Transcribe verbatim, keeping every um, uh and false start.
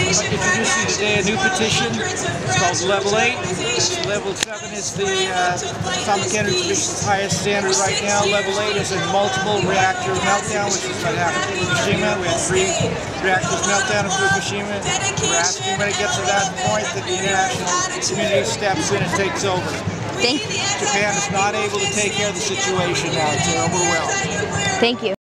introduce you today a new petition. It's called Level eight. Level seven is the uh, atomic energy tradition's highest standard right now. Level eight is a multiple reactor meltdown, which is what happened in Fukushima. We had three reactors meltdown in Fukushima. We're asking when it gets to that point that the international community steps in and takes over. Thank you. Japan is not able to take care of the situation now. It's overwhelmed. Thank you.